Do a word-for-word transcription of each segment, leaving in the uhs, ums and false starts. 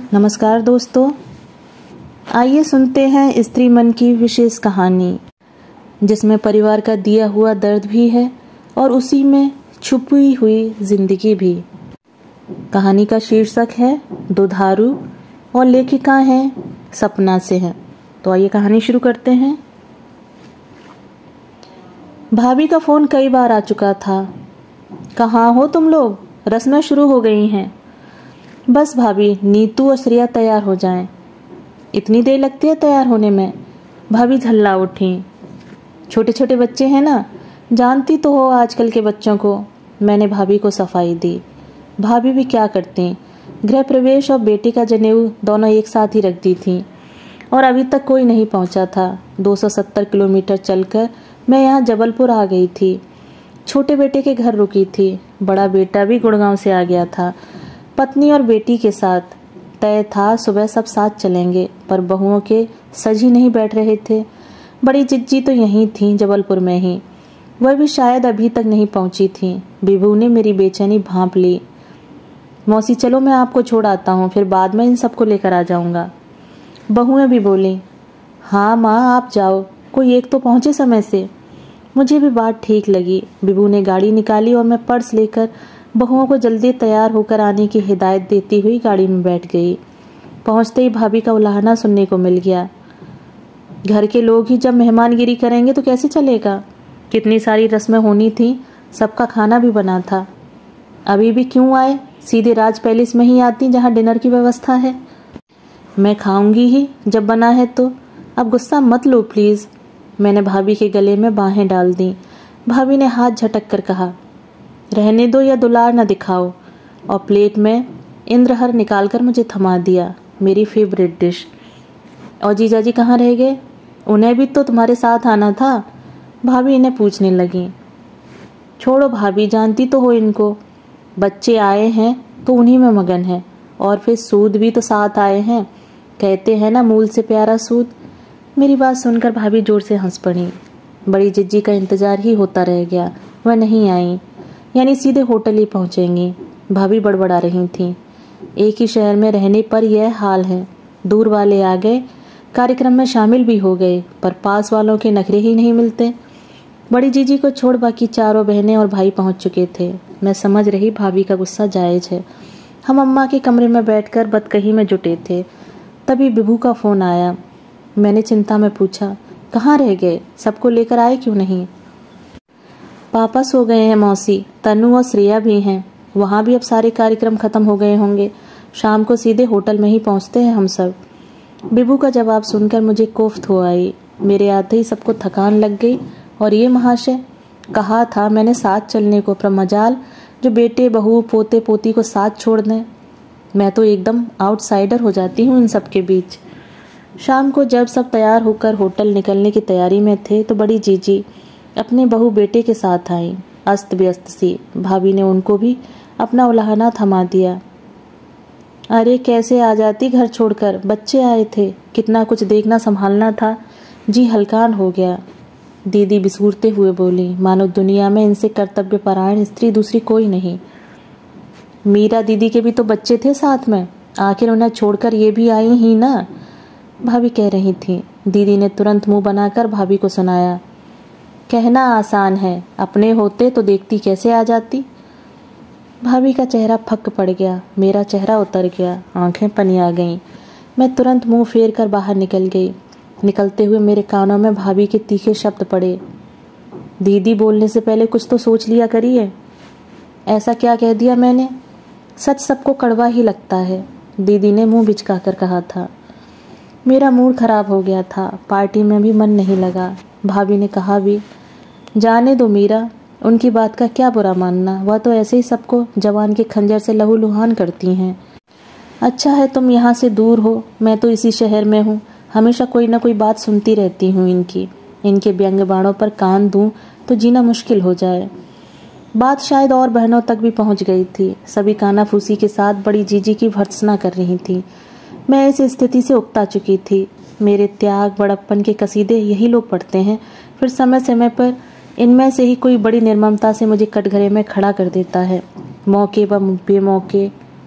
नमस्कार दोस्तों, आइए सुनते हैं स्त्री मन की विशेष कहानी, जिसमें परिवार का दिया हुआ दर्द भी है और उसी में छुपी हुई जिंदगी भी। कहानी का शीर्षक है दुधारू और लेखिका हैं सपना से है। तो आइए कहानी शुरू करते हैं। भाभी का फोन कई बार आ चुका था। कहाँ हो तुम लोग, रस्में शुरू हो गई हैं। बस भाभी, नीतू और श्रेया तैयार हो जाएं। इतनी देर लगती है तैयार होने में? भाभी झल्ला उठी। छोटे छोटे बच्चे हैं ना, जानती तो हो आजकल के बच्चों को। मैंने भाभी को सफाई दी। भाभी भी क्या करती, गृह प्रवेश और बेटे का जनेऊ दोनों एक साथ ही रख दी थी और अभी तक कोई नहीं पहुंचा था। दो सौ सत्तर किलोमीटर चलकर मैं यहाँ जबलपुर आ गई थी। छोटे बेटे के घर रुकी थी। बड़ा बेटा भी गुड़गांव से आ गया था, पत्नी और बेटी के साथ। तय था सुबह सब साथ चलेंगे, पर बहुओं के सज ही नहीं बैठ रहे थे। बड़ी जिज्जी तो यहीं थी, जबलपुर में ही। वह भी शायद अभी तक नहीं पहुंची थी। बिभू ने मेरी बेचैनी भांप ली। मौसी चलो मैं आपको छोड़ आता हूँ, फिर बाद में इन सबको लेकर आ जाऊंगा। बहुएं भी बोली, हाँ माँ आप जाओ, कोई एक तो पहुंचे समय से। मुझे भी बात ठीक लगी। बिभू ने गाड़ी निकाली और मैं पर्स लेकर बहुओं को जल्दी तैयार होकर आने की हिदायत देती हुई गाड़ी में बैठ गई। पहुंचते ही भाभी का उलाहना सुनने को मिल गया। घर के लोग ही जब मेहमानगिरी करेंगे तो कैसे चलेगा? कितनी सारी रस्में होनी थी, सबका खाना भी बना था। अभी भी क्यों आए, सीधे राज पैलेस में ही आती जहां डिनर की व्यवस्था है। मैं खाऊंगी ही जब बना है तो, अब गुस्सा मत लो प्लीज। मैंने भाभी के गले में बाहें डाल दी। भाभी ने हाथ झटक कर कहा, रहने दो या दुलार न दिखाओ, और प्लेट में इंद्रहर निकालकर मुझे थमा दिया, मेरी फेवरेट डिश। और जीजा जी कहाँ रह गए? उन्हें भी तो तुम्हारे साथ आना था। भाभी इन्हें पूछने लगी। छोड़ो भाभी, जानती तो हो इनको। बच्चे आए हैं तो उन्हीं में मगन है, और फिर सूद भी तो साथ आए हैं। कहते हैं ना, मूल से प्यारा सूद। मेरी बात सुनकर भाभी जोर से हंस पड़ी। बड़ी जिज्जी का इंतजार ही होता रह गया। वह नहीं आई, यानी सीधे होटल ही पहुंचेंगी। भाभी बड़बड़ा रही थी। एक ही शहर में रहने पर यह हाल है। दूर वाले आ गए, कार्यक्रम में शामिल भी हो गए, पर पास वालों के नखरे ही नहीं मिलते। बड़ी जीजी को छोड़ बाकी चारों बहनें और भाई पहुंच चुके थे। मैं समझ रही भाभी का गुस्सा जायज है। हम अम्मा के कमरे में बैठकर बदकही में जुटे थे। तभी बिभू का फोन आया। मैंने चिंता में पूछा, कहाँ रह गए, सबको लेकर आए क्यों नहीं? पापा सो गए हैं मौसी, तनु और श्रेया भी हैं। वहाँ भी अब सारे कार्यक्रम खत्म हो गए होंगे। शाम को सीधे होटल में ही पहुँचते हैं हम सब। बिभू का जवाब सुनकर मुझे कोफ्त हो आई। मेरे आते ही सबको थकान लग गई। और ये महाशय, कहा था मैंने साथ चलने को, पर मजाल जो बेटे बहू पोते पोती को साथ छोड़ दें। मैं तो एकदम आउटसाइडर हो जाती हूँ इन सब के बीच। शाम को जब सब तैयार होकर होटल निकलने की तैयारी में थे तो बड़ी जीजी अपने बहू बेटे के साथ आई, अस्त व्यस्त सी। भाभी ने उनको भी अपना उलाहना थमा दिया। अरे कैसे आ जाती घर छोड़कर, बच्चे आए थे, कितना कुछ देखना संभालना था, जी हलकान हो गया। दीदी बिसूरते हुए बोली, मानो दुनिया में इनसे कर्तव्य परायण स्त्री दूसरी कोई नहीं। मीरा दीदी के भी तो बच्चे थे साथ में, आखिर उन्हें छोड़कर ये भी आई ही ना, भाभी कह रही थी। दीदी ने तुरंत मुंह बनाकर भाभी को सुनाया, कहना आसान है, अपने होते तो देखती कैसे आ जाती। भाभी का चेहरा फक पड़ गया, मेरा चेहरा उतर गया, आंखें पनिया गईं। मैं तुरंत मुंह फेर कर बाहर निकल गई। निकलते हुए मेरे कानों में भाभी के तीखे शब्द पड़े, दीदी बोलने से पहले कुछ तो सोच लिया करिए। ऐसा क्या कह दिया मैंने? सच सबको कड़वा ही लगता है, दीदी ने मुंह बिचका कर कहा था। मेरा मूड खराब हो गया था, पार्टी में भी मन नहीं लगा। भाभी ने कहा भी, जाने दो मीरा, उनकी बात का क्या बुरा मानना, वह तो ऐसे ही सबको जवान के खंजर से लहू लुहान करती हैं। अच्छा है तुम यहाँ से दूर हो, मैं तो इसी शहर में हूँ, हमेशा कोई ना कोई बात सुनती रहती हूँ इनकी। इनके व्यंग्य बाणों पर कान दूं तो जीना मुश्किल हो जाए। बात शायद और बहनों तक भी पहुँच गई थी। सभी कानाफूसी के साथ बड़ी जीजी की भर्त्सना कर रही थी। मैं इस स्थिति से उकता चुकी थी। मेरे त्याग बड़प्पन के कसीदे यही लोग पढ़ते हैं, फिर समय समय पर इनमें से ही कोई बड़ी निर्ममता से मुझे कटघरे में खड़ा कर देता है। मौके व बेमौके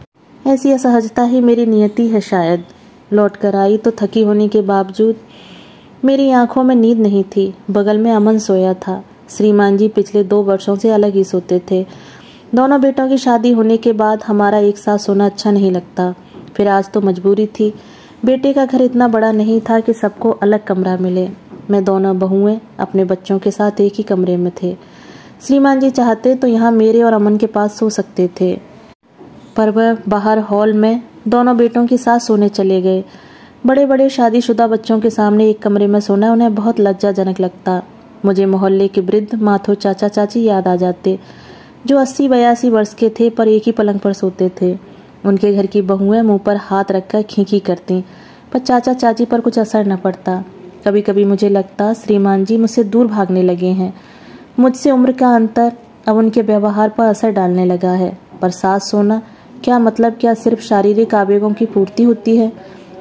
ऐसी असहजता ही मेरी नियति है शायद। लौट कर आई तो थकी होने के बावजूद मेरी आंखों में नींद नहीं थी। बगल में अमन सोया था। श्रीमान जी पिछले दो वर्षों से अलग ही सोते थे। दोनों बेटों की शादी होने के बाद हमारा एक साथ सोना अच्छा नहीं लगता। फिर आज तो मजबूरी थी। बेटे का घर इतना बड़ा नहीं था कि सबको अलग कमरा मिले। मैं दोनों बहुएं अपने बच्चों के साथ एक ही कमरे में थे। श्रीमान जी चाहते तो यहाँ मेरे और अमन के पास सो सकते थे, पर वह बाहर हॉल में दोनों बेटों के साथ सोने चले गए। बड़े बड़े शादीशुदा बच्चों के सामने एक कमरे में सोना उन्हें बहुत लज्जाजनक लगता। मुझे मोहल्ले के वृद्ध माथो चाचा चाची याद आ जाते, जो अस्सी बयासी वर्ष के थे पर एक ही पलंग पर सोते थे। उनके घर की बहुएं मुंह पर हाथ रखकर खींखी करती, पर चाचा चाची पर कुछ असर न पड़ता। कभी कभी मुझे लगता श्रीमान जी मुझसे दूर भागने लगे हैं। मुझसे उम्र का अंतर अब उनके व्यवहार पर असर डालने लगा है। पर साथ सोना क्या मतलब, क्या सिर्फ शारीरिक आवेगों की पूर्ति होती है?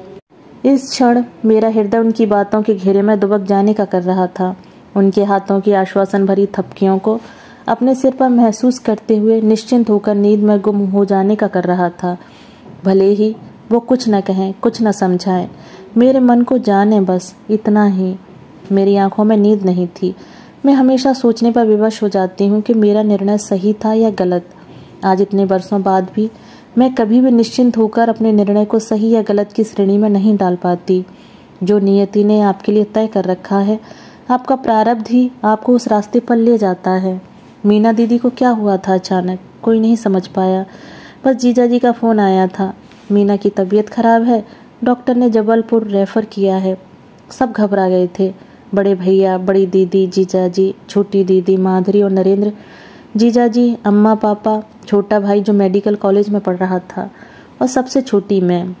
इस क्षण मेरा हृदय उनकी बातों के घेरे में दुबक जाने का कर रहा था। उनके हाथों की आश्वासन भरी थपकियों को अपने सिर पर महसूस करते हुए निश्चिंत होकर नींद में गुम हो जाने का कर रहा था। भले ही वो कुछ न कहें, कुछ न समझाएं, मेरे मन को जाने, बस इतना ही। मेरी आंखों में नींद नहीं थी। मैं हमेशा सोचने पर विवश हो जाती हूँ कि मेरा निर्णय सही था या गलत। आज इतने वर्षों बाद भी मैं कभी भी निश्चिंत होकर अपने निर्णय को सही या गलत की श्रेणी में नहीं डाल पाती। जो नियति ने आपके लिए तय कर रखा है, आपका प्रारब्ध ही आपको उस रास्ते पर ले जाता है। मीना दीदी को क्या हुआ था अचानक, कोई नहीं समझ पाया। बस जीजा जी का फ़ोन आया था, मीना की तबीयत खराब है, डॉक्टर ने जबलपुर रेफ़र किया है। सब घबरा गए थे। बड़े भैया, बड़ी दीदी, जीजा जी, छोटी दीदी माधुरी और नरेंद्र, जीजा जी, अम्मा पापा, छोटा भाई जो मेडिकल कॉलेज में पढ़ रहा था, और सबसे छोटी मैं।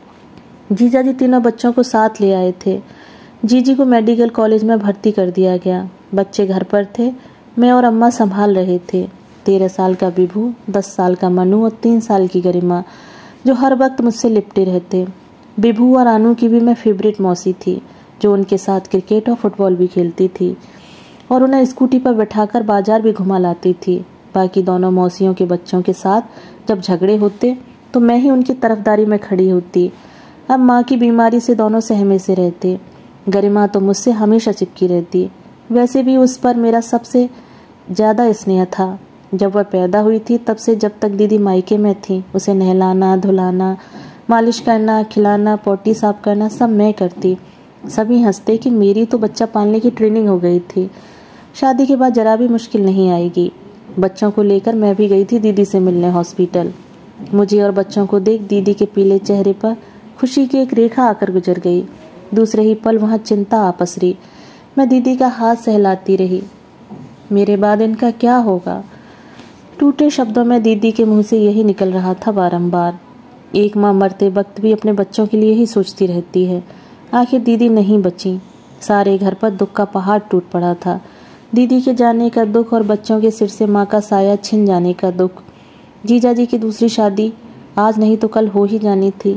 जीजा जी तीनों बच्चों को साथ ले आए थे। जीजी को मेडिकल कॉलेज में भर्ती कर दिया गया। बच्चे घर पर थे, मैं और अम्मा संभाल रहे थे। तेरह साल का विभू, दस साल का मनु और तीन साल की गरिमा, जो हर वक्त मुझसे लिपटे रहते। विभू और अनु की भी मैं फेवरेट मौसी थी, जो उनके साथ क्रिकेट और फुटबॉल भी खेलती थी और उन्हें स्कूटी पर बैठाकर बाजार भी घुमा लाती थी। बाकी दोनों मौसियों के बच्चों के साथ जब झगड़े होते तो मैं ही उनकी तरफदारी में खड़ी होती। अब माँ की बीमारी से दोनों सहमे से रहते। गरिमा तो मुझसे हमेशा चिपकी रहती। वैसे भी उस पर मेरा सबसे ज़्यादा स्नेह था। जब वह पैदा हुई थी तब से जब तक दीदी मायके में थी, उसे नहलाना, धुलाना, मालिश करना, खिलाना, पोटी साफ करना सब मैं करती। सभी हंसते कि मेरी तो बच्चा पालने की ट्रेनिंग हो गई थी। शादी के बाद जरा भी मुश्किल नहीं आएगी। बच्चों को लेकर मैं भी गई थी दीदी से मिलने हॉस्पिटल। मुझे और बच्चों को देख दीदी के पीले चेहरे पर खुशी की एक रेखा आकर गुजर गई। दूसरे ही पल वहाँ चिंता आ पसरी। मैं दीदी का हाथ सहलाती रही। मेरे बाद इनका क्या होगा? टूटे शब्दों में दीदी के मुंह से यही निकल रहा था बारंबार। एक माँ मरते वक्त भी अपने बच्चों के लिए ही सोचती रहती है। आखिर दीदी नहीं बची। सारे घर पर दुख का पहाड़ टूट पड़ा था। दीदी के जाने का दुख और बच्चों के सिर से माँ का साया छिन जाने का दुख। जीजा जी की दूसरी शादी आज नहीं तो कल हो ही जानी थी।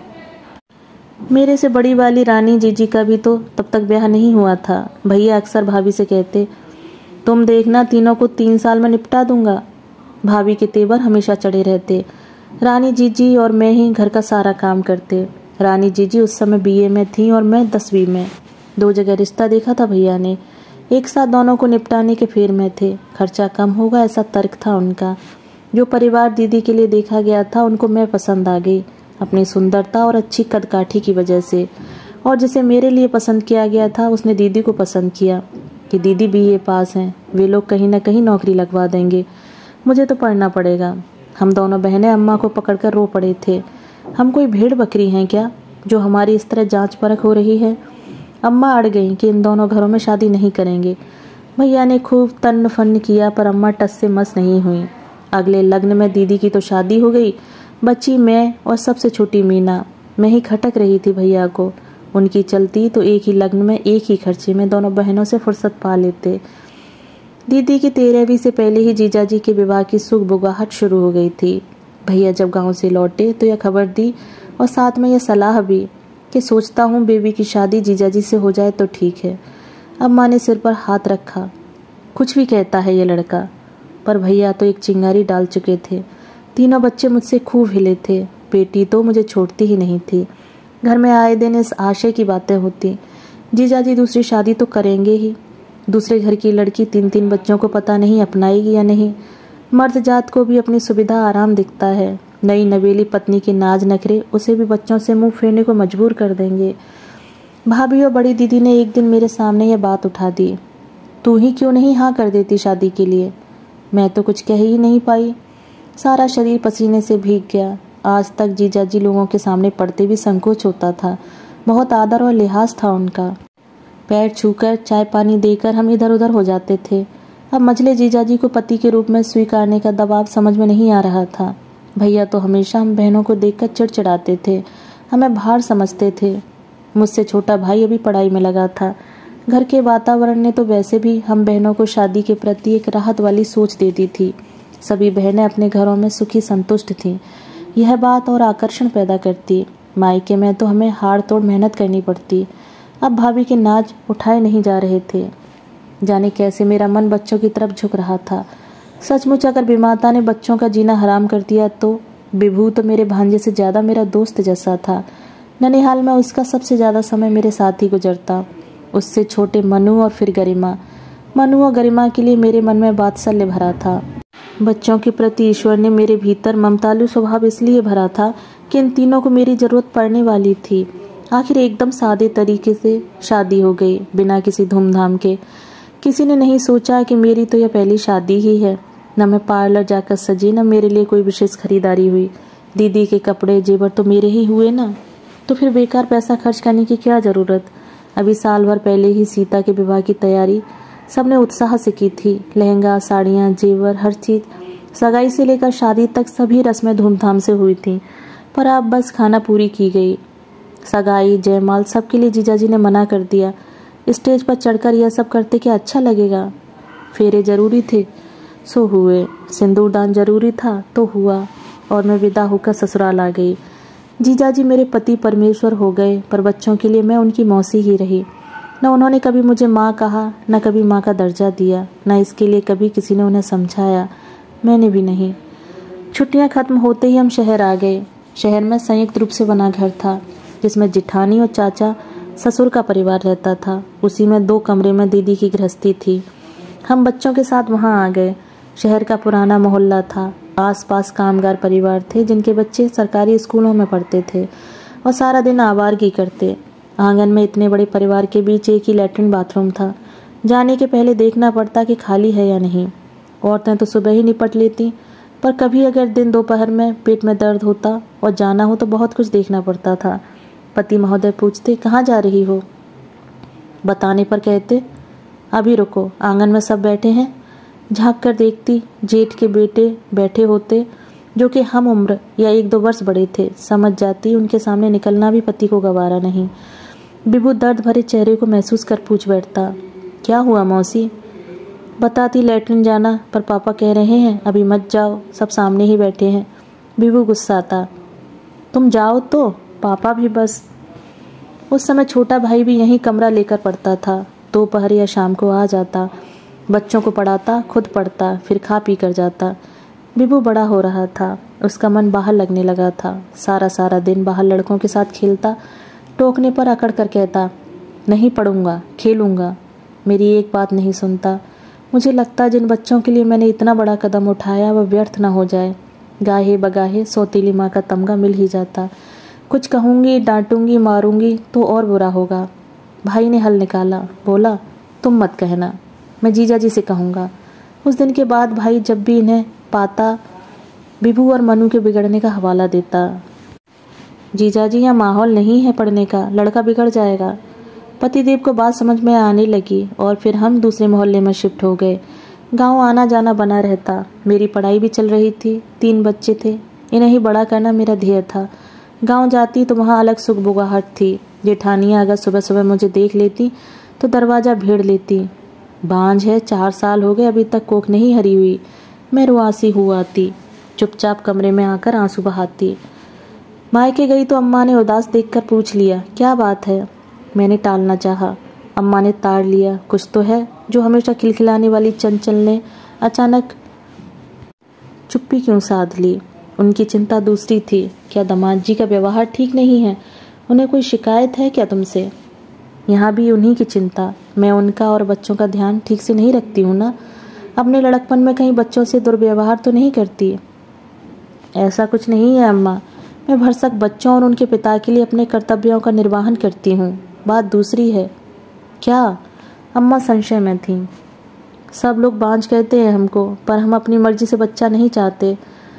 मेरे से बड़ी वाली रानी जीजी का भी तो तब तक ब्याह नहीं हुआ था। भैया अक्सर भाभी से कहते, तुम देखना तीनों को तीन साल में निपटा दूंगा। भाभी के तेवर हमेशा चढ़े रहते। रानी जीजी और मैं ही घर का सारा काम करते। रानी जीजी उस समय बीए में थी और मैं दसवीं में। दो जगह रिश्ता देखा था भैया ने। एक साथ दोनों को निपटाने के फेर में थे। खर्चा कम होगा ऐसा तर्क था उनका। जो परिवार दीदी के लिए देखा गया था उनको मैं पसंद आ गई, अपनी सुंदरता और अच्छी कदकाठी की वजह से। और जिसे मेरे लिए पसंद किया गया था उसने दीदी को पसंद किया कि दीदी बीए पास हैं, वे लोग कहीं ना कहीं नौकरी लगवा देंगे, मुझे तो पढ़ना पड़ेगा। हम दोनों बहनें अम्मा को पकड़कर रो पड़े थे। हम कोई भेड़ बकरी हैं क्या जो हमारी इस तरह जांच परख हो रही है? अम्मा अड़ गई कि इन दोनों घरों में शादी नहीं करेंगे। भैया ने खूब तन्न फन्न किया पर अम्मा टस से मस नहीं हुई। अगले लग्न में दीदी की तो शादी हो गई। बच्ची मैं और सबसे छोटी मीना। मैं ही खटक रही थी भैया को। उनकी चलती तो एक ही लग्न में एक ही खर्चे में दोनों बहनों से फुर्सत पा लेते। दीदी की तेरहवीं से पहले ही जीजा जी के विवाह की सुख बुगाहट शुरू हो गई थी। भैया जब गांव से लौटे तो यह खबर दी और साथ में यह सलाह भी कि सोचता हूँ बेबी की शादी जीजा जी से हो जाए तो ठीक है। अम्मा ने सिर पर हाथ रखा। कुछ भी कहता है ये लड़का। पर भैया तो एक चिंगारी डाल चुके थे। तीनों बच्चे मुझसे खूब हिले थे। बेटी तो मुझे छोड़ती ही नहीं थी। घर में आए दिन इस आशय की बातें होती, जीजा जी दूसरी शादी तो करेंगे ही। दूसरे घर की लड़की तीन तीन बच्चों को पता नहीं अपनाएगी या नहीं। मर्द जात को भी अपनी सुविधा आराम दिखता है। नई नवेली पत्नी के नाज नखरे उसे भी बच्चों से मुंह फेरने को मजबूर कर देंगे। भाभी और बड़ी दीदी ने एक दिन मेरे सामने यह बात उठा दी, तू ही क्यों नहीं हाँ कर देती शादी के लिए। मैं तो कुछ कह ही नहीं पाई। सारा शरीर पसीने से भीग गया। आज तक जीजा जी लोगों के सामने पड़ते भी संकोच होता था। बहुत आदर और लिहाज था उनका। पैर छूकर चाय पानी देकर हम इधर उधर हो जाते थे। अब मझले जीजा जी को पति के रूप में स्वीकारने का दबाव समझ में नहीं आ रहा था। भैया तो हमेशा हम बहनों को देखकर चिड़चिड़ाते थे, हमें भार समझते थे। मुझसे छोटा भाई अभी पढ़ाई में लगा था। घर के वातावरण ने तो वैसे भी हम बहनों को शादी के प्रति एक राहत वाली सोच दे दी थी। सभी बहनें अपने घरों में सुखी संतुष्ट थीं। यह बात और आकर्षण पैदा करती। मायके में तो हमें हाड़ तोड़ मेहनत करनी पड़ती। अब भाभी के नाज उठाए नहीं जा रहे थे। जाने कैसे मेरा मन बच्चों की तरफ झुक रहा था। सचमुच अगर विमाता ने बच्चों का जीना हराम कर दिया तो विभू तो मेरे भांजे से ज़्यादा मेरा दोस्त जैसा था। ननिहाल में उसका सबसे ज़्यादा समय मेरे साथ ही गुजरता। उससे छोटे मनु और फिर गरिमा। मनु और गरिमा के लिए मेरे मन में वात्सल्य भरा था। बच्चों के प्रति ईश्वर ने मेरे भीतर ममतालु स्वभाव इसलिए भरा था कि इन तीनों को मेरी जरूरत पड़ने वाली थी। आखिर एकदम सादे तरीके से शादी हो गई, बिना किसी धूमधाम के। किसी ने नहीं सोचा कि मेरी तो यह पहली शादी ही है। न मैं पार्लर जाकर सजी, न मेरे लिए कोई विशेष खरीदारी हुई। दीदी के कपड़े जेवर तो मेरे ही हुए ना, तो फिर बेकार पैसा खर्च करने की क्या ज़रूरत। अभी साल भर पहले ही सीता के विवाह की तैयारी सबने उत्साह से की थी। लहंगा, साड़ियाँ, जेवर, हर चीज़, सगाई से लेकर शादी तक सभी रस्में धूमधाम से हुई थी। पर अब बस खाना पूरी की गई। सगाई, जयमाल सबके लिए जीजाजी ने मना कर दिया। स्टेज पर चढ़कर यह सब करते क्या अच्छा लगेगा। फेरे जरूरी थे सो हुए, सिंदूरदान जरूरी था तो हुआ, और मैं विदा होकर ससुराल आ गई। जीजाजी मेरे पति परमेश्वर हो गए, पर बच्चों के लिए मैं उनकी मौसी ही रही। न उन्होंने कभी मुझे माँ कहा, न कभी माँ का दर्जा दिया, न इसके लिए कभी किसी ने उन्हें समझाया, मैंने भी नहीं। छुट्टियाँ खत्म होते ही हम शहर आ गए। शहर में संयुक्त रूप से बना घर था, जिसमें जिठानी और चाचा ससुर का परिवार रहता था। उसी में दो कमरे में दीदी की गृहस्थी थी। हम बच्चों के साथ वहाँ आ गए। शहर का पुराना मोहल्ला था। आसपास कामगार परिवार थे जिनके बच्चे सरकारी स्कूलों में पढ़ते थे और सारा दिन आवारगी करते। आंगन में इतने बड़े परिवार के बीच एक ही लैट्रिन बाथरूम था। जाने के पहले देखना पड़ता कि खाली है या नहीं। औरतें तो सुबह ही निपट लेती, पर कभी अगर दिन दोपहर में पेट में दर्द होता और जाना हो तो बहुत कुछ देखना पड़ता था। पति महोदय पूछते, कहाँ जा रही हो? बताने पर कहते, अभी रुको, आंगन में सब बैठे हैं। झाँक कर देखती, जेठ के बेटे बैठे होते जो कि हम उम्र या एक दो वर्ष बड़े थे। समझ जाती उनके सामने निकलना भी पति को गवारा नहीं। विभू दर्द भरे चेहरे को महसूस कर पूछ बैठता, क्या हुआ मौसी? बताती, लैट्रिन जाना, पर पापा कह रहे हैं अभी मत जाओ, सब सामने ही बैठे हैं। विभू गुस्साता, तुम जाओ तो पापा भी बस। उस समय छोटा भाई भी यहीं कमरा लेकर पढ़ता था। दोपहर या शाम को आ जाता, बच्चों को पढ़ाता, खुद पढ़ता, फिर खा पी कर जाता। विभू बड़ा हो रहा था, उसका मन बाहर लगने लगा था। सारा सारा दिन बाहर लड़कों के साथ खेलता। टोकने पर अकड़ कर कहता, नहीं पढ़ूंगा, खेलूंगा। मेरी एक बात नहीं सुनता। मुझे लगता जिन बच्चों के लिए मैंने इतना बड़ा कदम उठाया वह व्यर्थ न हो जाए। गाहे बगाहे सौतीली माँ का तमगा मिल ही जाता। कुछ कहूँगी, डांटूंगी, मारूंगी तो और बुरा होगा। भाई ने हल निकाला, बोला, तुम मत कहना, मैं जीजा जी से कहूँगा। उस दिन के बाद भाई जब भी इन्हें पाता विभू और मनु के बिगड़ने का हवाला देता। जीजा जी, यहाँ माहौल नहीं है पढ़ने का, लड़का बिगड़ जाएगा। पतिदेव को बात समझ में आने लगी और फिर हम दूसरे मोहल्ले में शिफ्ट हो गए। गांव आना जाना बना रहता। मेरी पढ़ाई भी चल रही थी। तीन बच्चे थे, इन्हें ही बड़ा करना मेरा ध्येय था। गांव जाती तो वहाँ अलग सुखबुगाहट थी। जेठानियाँ अगर सुबह सुबह मुझे देख लेती तो दरवाज़ा भेड़ लेती। बांझ है, चार साल हो गए, अभी तक कोख नहीं हरी हुई। मैं रुआसी हुआ आती, चुपचाप कमरे में आकर आंसू बहाती। मायके गई तो अम्मा ने उदास देखकर पूछ लिया, क्या बात है? मैंने टालना चाहा। अम्मा ने ताड़ लिया, कुछ तो है। जो हमेशा खिलखिलाने वाली चंचल ने अचानक चुप्पी क्यों साध ली? उनकी चिंता दूसरी थी। क्या दामाद जी का व्यवहार ठीक नहीं है? उन्हें कोई शिकायत है क्या तुमसे? यहाँ भी उन्हीं की चिंता। मैं उनका और बच्चों का ध्यान ठीक से नहीं रखती हूँ ना? अपने लड़कपन में कहीं बच्चों से दुर्व्यवहार तो नहीं करती? ऐसा कुछ नहीं है अम्मा, मैं भरसक बच्चों और उनके पिता के लिए अपने कर्तव्यों का निर्वहन करती हूँ। बात दूसरी है। क्या? अम्मा संशय में थीं। सब लोग बांझ कहते हैं हमको, पर हम अपनी मर्जी से बच्चा नहीं चाहते।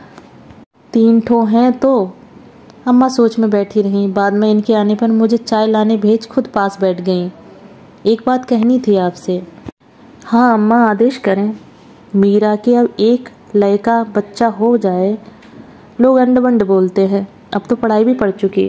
तीन ठो हैं तो। अम्मा सोच में बैठी रहीं। बाद में इनके आने पर मुझे चाय लाने भेज खुद पास बैठ गईं। एक बात कहनी थी आपसे। हाँ अम्मा, आदेश करें। मीरा के अब एक लड़का बच्चा हो जाए, लोग अंड बंड बोलते हैं। अब तो पढ़ाई भी पढ़ चुकी।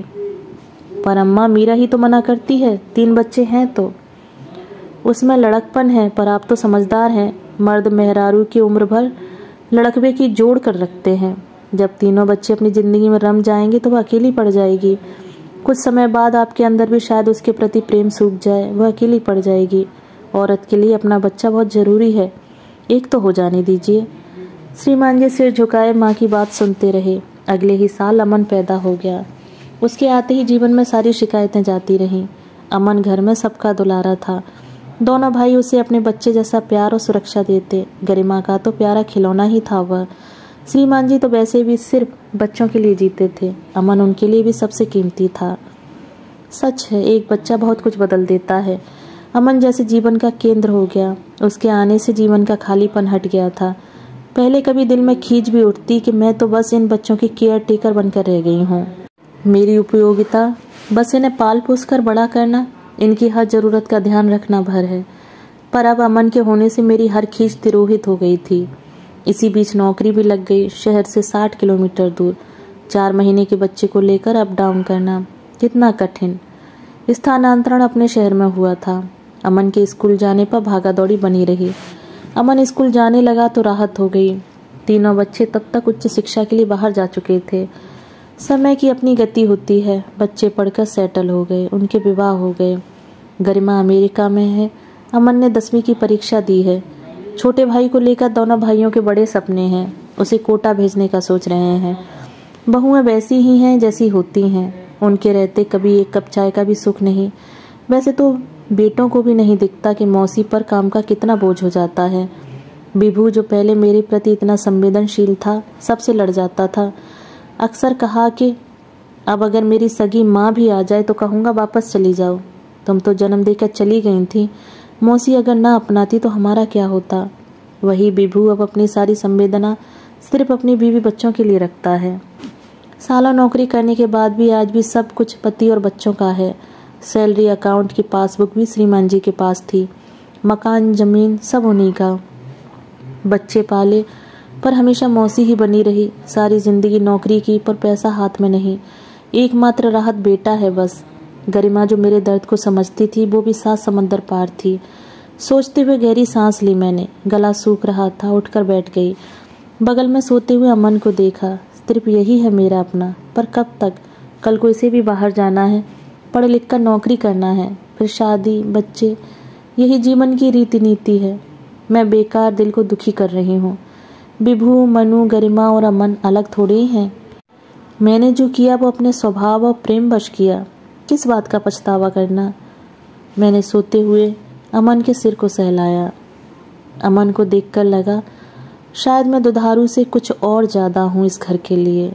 पर अम्मा, मीरा ही तो मना करती है। तीन बच्चे हैं तो। उसमें लड़कपन है, पर आप तो समझदार हैं। मर्द मेहरारू की उम्र भर लड़कवे की जोड़ कर रखते हैं। जब तीनों बच्चे अपनी ज़िंदगी में रम जाएंगे तो वह अकेली पड़ जाएगी। कुछ समय बाद आपके अंदर भी शायद उसके प्रति प्रेम सूख जाए, वह अकेली पड़ जाएगी। औरत के लिए अपना बच्चा बहुत ज़रूरी है। एक तो हो जाने दीजिए। श्रीमान जी सिर झुकाए माँ की बात सुनते रहे। अगले ही साल अमन पैदा हो गया। उसके आते ही जीवन में सारी शिकायतें जाती रहीं। अमन घर में सबका दुलारा था। दोनों भाई उसे अपने बच्चे जैसा प्यार और सुरक्षा देते। गरिमा का तो प्यारा खिलौना ही था वह। श्रीमान जी तो वैसे भी सिर्फ बच्चों के लिए जीते थे। अमन उनके लिए भी सबसे कीमती था। सच है, एक बच्चा बहुत कुछ बदल देता है। अमन जैसे जीवन का केंद्र हो गया। उसके आने से जीवन का खालीपन हट गया था। पहले कभी दिल में खींच भी उठती कि मैं तो बस इन बच्चों की केयर टेकर बनकर रह गई हूँ। मेरी उपयोगिता बस इन्हें पाल पोस कर बड़ा करना, इनकी हर ज़रूरत का ध्यान रखना भर है। पर अब अमन के होने से मेरी हर खींच तिरोहित हो गई थी। इसी बीच नौकरी भी लग गई, शहर से साठ किलोमीटर दूर। चार महीने के बच्चे को लेकर अप डाउन करना कितना कठिन। स्थानांतरण अपने शहर में हुआ था। अमन के स्कूल जाने पर भागा दौड़ी बनी रही। अमन स्कूल जाने लगा तो राहत हो गई। तीनों बच्चे तब तक उच्च शिक्षा के लिए बाहर जा चुके थे। समय की अपनी गति होती है। बच्चे पढ़कर सेटल हो गए, उनके विवाह हो गए। गरिमा अमेरिका में है। अमन ने दसवीं की परीक्षा दी है। छोटे भाई को लेकर दोनों भाइयों के बड़े सपने हैं। उसे कोटा भेजने का सोच रहे हैं। बहुएं वैसी ही हैं जैसी होती हैं। उनके रहते कभी एक कप चाय का भी सुख नहीं। वैसे तो बेटों को भी नहीं दिखता कि मौसी पर काम का कितना बोझ हो जाता है। विभू जो पहले मेरे प्रति इतना संवेदनशील था, सबसे लड़ जाता था। अक्सर कहा कि अब अगर मेरी सगी माँ भी आ जाए तो कहूँगा वापस चली जाओ। तुम तो जन्म देकर चली गई थी। मौसी अगर ना अपनाती तो हमारा क्या होता। वही विभू अब अपनी सारी संवेदना सिर्फ अपनी बीवी बच्चों के लिए रखता है। सालों नौकरी करने के बाद भी आज भी सब कुछ पति और बच्चों का है। सैलरी अकाउंट की पासबुक भी श्रीमान जी के पास थी। मकान जमीन सब उन्हीं का। बच्चे पाले पर हमेशा मौसी ही बनी रही। सारी जिंदगी नौकरी की पर पैसा हाथ में नहीं। एकमात्र राहत बेटा है बस। गरिमा जो मेरे दर्द को समझती थी वो भी सात समंदर पार थी। सोचते हुए गहरी सांस ली मैंने। गला सूख रहा था, उठकर बैठ गई। बगल में सोते हुए अमन को देखा। सिर्फ यही है मेरा अपना। पर कब तक? कल को इसे भी बाहर जाना है, पढ़ लिख कर नौकरी करना है, फिर शादी, बच्चे। यही जीवन की रीति नीति है। मैं बेकार दिल को दुखी कर रही हूँ। विभू, मनु, गरिमा और अमन अलग थोड़े ही हैं। मैंने जो किया वो अपने स्वभाव और प्रेम वश किया। किस बात का पछतावा करना। मैंने सोते हुए अमन के सिर को सहलाया। अमन को देखकर लगा शायद मैं दुधारू से कुछ और ज्यादा हूँ इस घर के लिए।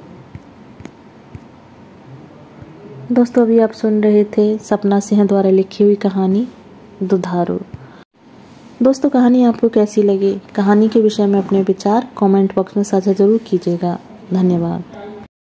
दोस्तों, अभी आप सुन रहे थे सपना सिंह द्वारा लिखी हुई कहानी दुधारू। दोस्तों, कहानी आपको कैसी लगी? कहानी के विषय में अपने विचार कमेंट बॉक्स में साझा जरूर कीजिएगा। धन्यवाद।